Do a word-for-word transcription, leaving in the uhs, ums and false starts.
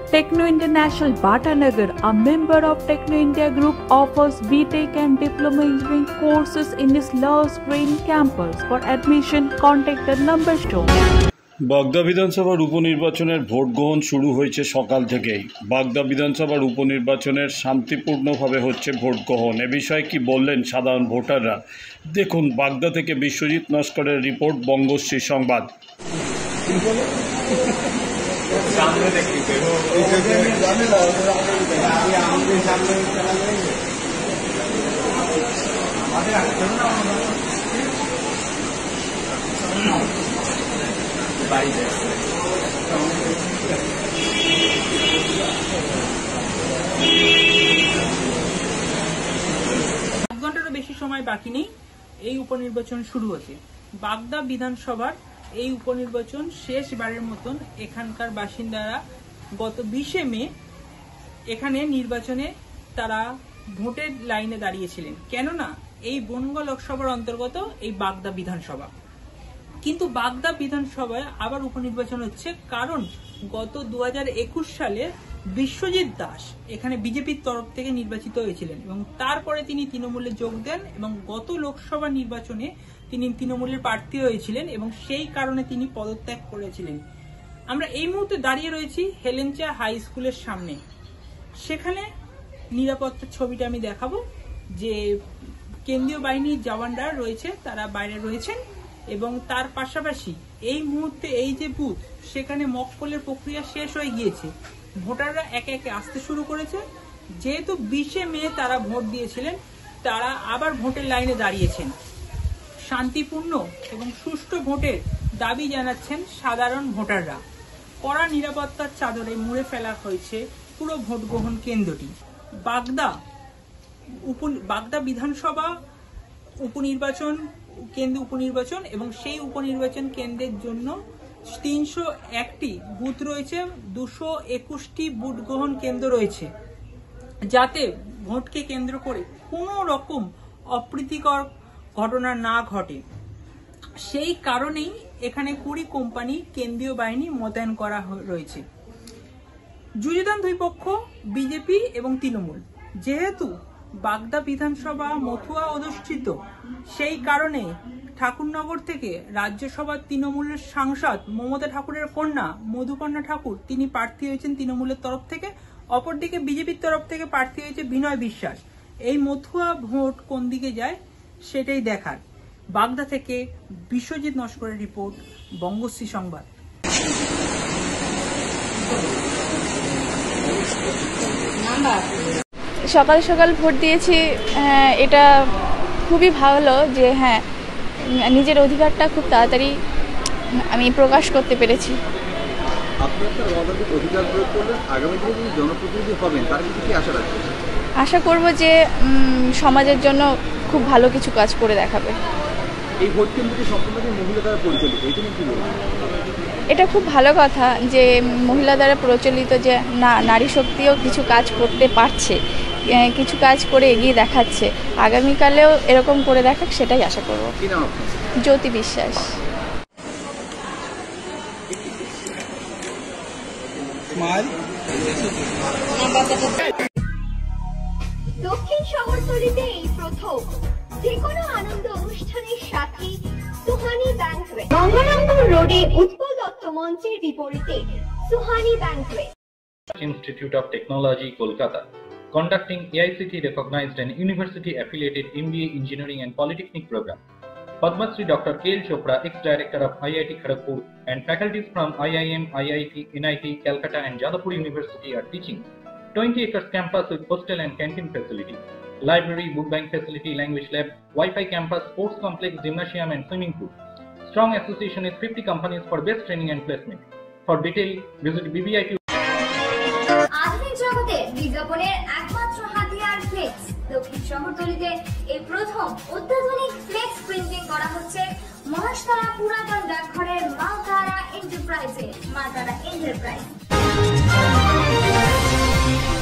Techno International Bhatanagar, a member of Techno India Group, offers B Tech and Diploma Engineering courses in its Lush Green campus. For admission, contact the number shown. বাগদা বিধানসভার উপনির্বাচনের vote গ্রহণ শুরু হয়েছে সকাল থেকেই। বাগদা বিধানসভার উপনির্বাচনের শান্তিপূর্ণভাবে হচ্ছে ভোট গ্রহণ। এ বিষয়ে কি বললেন সাধারণ ভোটাররা, দেখুন বাগদা থেকে বিশ্বজিৎ নস্করের রিপোর্ট, বঙ্গশ্রী সংবাদ। এক ঘন্টারও বেশি সময় বাকি নেই, এই উপনির্বাচন শুরু হচ্ছে। বাগদা বিধানসভার এই উপনির্বাচন শেষবারের মতন এখানকার বাসিন্দারা গত বিশে মে এখানে নির্বাচনে তারা ভোটের লাইনে দাঁড়িয়েছিলেন, কেননা এই বনগাঁ লোকসভার অন্তর্গত এই বাগদা বিধানসভা। কিন্তু বাগদা বিধানসভায় আবার উপনির্বাচন হচ্ছে, কারণ গত দু হাজার একুশ সালে বিশ্বজিৎ দাস এখানে বিজেপির তরফ থেকে নির্বাচিত হয়েছিলেন এবং তারপরে তিনি তৃণমূলে যোগ দেন এবং গত লোকসভা নির্বাচনে তিনি তৃণমূলের প্রার্থী হয়েছিলেন এবং সেই কারণে তিনি পদত্যাগ করেছিলেন। আমরা এই মুহূর্তে দাঁড়িয়ে রয়েছি হেলেঞ্চা হাই স্কুলের সামনে। সেখানে নিরাপত্তার ছবিটা আমি দেখাবো, যে কেন্দ্রীয় বাহিনীর জওয়ানরা রয়েছে, তারা বাইরে রয়েছেন এবং তার পাশাপাশি এই মুহূর্তে এই যে বুথ, সেখানে মকপলের প্রক্রিয়া শেষ হয়ে গিয়েছে। ভোটাররা একে একে আসতে শুরু করেছে। যেহেতু বিশে মে তারা ভোট দিয়েছিলেন, তারা আবার ভোটের লাইনে দাঁড়িয়েছেন। শান্তিপূর্ণ এবং সুষ্ঠু ভোটের দাবি জানাচ্ছেন সাধারণ ভোটাররা। কড়া নিরাপত্তার চাদরে মুড়ে ফেলা হয়েছে পুরো ভোট গ্রহণ কেন্দ্রটি। বাগদা উপ বাগদা বিধানসভা উপনির্বাচন কেন্দ্র উপনির্বাচন এবং সেই উপনির্বাচন কেন্দ্রের জন্য তিনশো একটি বুথ রয়েছে, দুশো একুশটি ভোট গ্রহণ কেন্দ্র রয়েছে, যাতে ভোটকে কেন্দ্র করে কোনো রকম অপ্রীতিকর ঘটনা না ঘটে। সেই কারণেই এখানে কুড়ি কোম্পানি কেন্দ্রীয় বাহিনী মোতায়েন করা রয়েছে। যুযুধান দুই পক্ষ বিজেপি এবং তৃণমূল। যেহেতু বাগদা বিধানসভা মথুয়া অধিষ্ঠিত, সেই কারণে ঠাকুরনগর থেকে রাজ্যসভার তৃণমূলের সাংসদ মমতা ঠাকুরের কন্যা মধুকন্যা ঠাকুর তিনি প্রার্থী হয়েছেন তৃণমূলের তরফ থেকে। অপরদিকে বিজেপির তরফ থেকে প্রার্থী হয়েছে বিনয় বিশ্বাস। এই মথুয়া ভোট কোন দিকে যায় সেটাই দেখার। বাগদা থেকে বিশ্বজিৎ নস্করের রিপোর্ট, বঙ্গশ্রী সংবাদ। সকাল সকাল ভোট দিয়েছি, এটা খুবই ভালো যে হ্যাঁ নিজের অধিকারটা খুব তাড়াতাড়ি আমি প্রকাশ করতে পেরেছি। আশা করব যে সমাজের জন্য খুব ভালো কিছু কাজ করে দেখাবে। এই ভোট কেন্দ্রটি সম্পূর্ণ মহিলা দ্বারা পরিচালিত, এটা কি বলবো? এটা খুব ভালো কথা যে মহিলা দ্বারা প্রচলিত, যে না নারী শক্তিও কিছু কাজ করতে পারছে, কিছু কাজ করে এগিয়ে দেখাচ্ছে। আগামীকালেও এরকম করে দেখাক, সেটাই আশা করব। জ্যোতি বিশ্বাস। দক্ষিণ শহরতলিতে এই প্রথম যে কোনো আনন্দ অনুষ্ঠানের সাথে সুহানি ব্যাংকুয়েট, গঙ্গারামপুর রোডে উৎপল দত্ত মঞ্চের বিপরীতে Suhani banquet. Institute of Technology, Kolkata, conducting A I C T E recognized and university affiliated M B A Engineering and Polytechnic program. Padma Shri Doctor K L Chopra, ex-director of I I T Kharagpur, and faculties from I I M, I I T, N I T, Calcutta and Jadavpur University are teaching. twenty acres campus with hostel and canteen facility, library, book bank facility, language lab, Wi-Fi campus, sports complex, gymnasium and swimming pool. Strong association with fifty companies for best training and placement. For detail, visit B B I Q. আধুনিক জগতে বিজ্ঞাপনের একমাত্র হাতিয়ার flakes. দক্ষিণ শহরতলিতে এই প্রথম অত্যাধুনিক flakes printing করা হচ্ছে মহাশতলা পুরাতন ডাকঘরের মা তারা এন্টারপ্রাইজে। মা তারা এন্টারপ্রাইজ।